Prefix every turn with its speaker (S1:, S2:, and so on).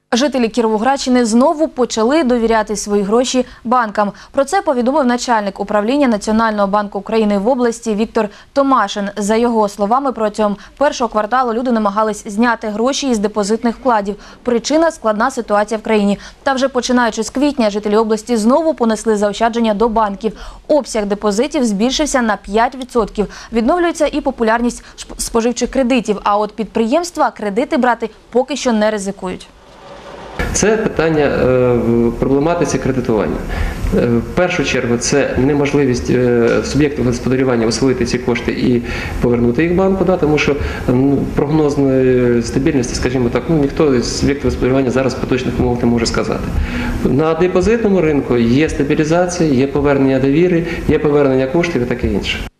S1: Жителі Кіровоградщини знову почали довіряти свої гроші банкам. Про це повідомив начальник управління Національного банку України в області Віктор Томашин. За його словами, протягом першого кварталу люди намагались зняти гроші із депозитних вкладів. Причина – складна ситуація в країні. Та вже починаючи з квітня, жителі області знову понесли заощадження до банків. Обсяг депозитів збільшився на 5%. Відновлюється і популярність споживчих кредитів. А от підприємства кредити брати поки що не ризикують.
S2: Це питання проблематиці кредитування. В першу чергу це неможливість суб'єктів господарювання освоїти ці кошти і повернути їх банку, тому що прогнозної стабільності, скажімо так, ніхто з суб'єктів господарювання зараз в поточних умовах не може сказати. На депозитному ринку є стабілізація, є повернення довіри, є повернення коштів і таке інше.